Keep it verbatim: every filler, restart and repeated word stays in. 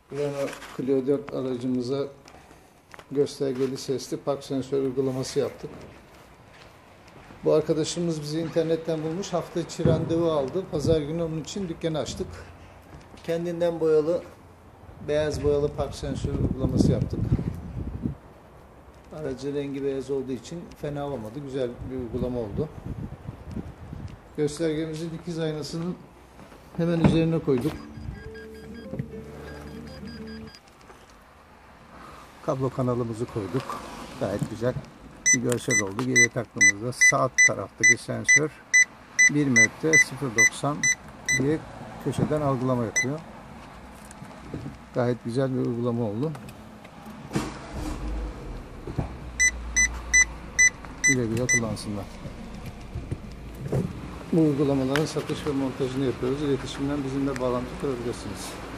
Renault Clio dört aracımıza göstergeli sesli park sensör uygulaması yaptık. Bu arkadaşımız bizi internetten bulmuş. Hafta içi randevu aldı. Pazar günü onun için dükkanı açtık. Kendinden boyalı, beyaz boyalı park sensör uygulaması yaptık. Aracı rengi beyaz olduğu için fena olmadı. Güzel bir uygulama oldu. Göstergemizi dikiz aynasının hemen üzerine koyduk. Kablo kanalımızı koyduk. Gayet güzel bir görsel oldu. Geriye taktığımızda sağ taraftaki sensör bir metre sıfır virgül doksan diye köşeden algılama yapıyor. Gayet güzel bir uygulama oldu. Güle güle kullansınlar. Bu uygulamaların satış ve montajını yapıyoruz. İletişimden bizimle bağlantı kurabilirsiniz.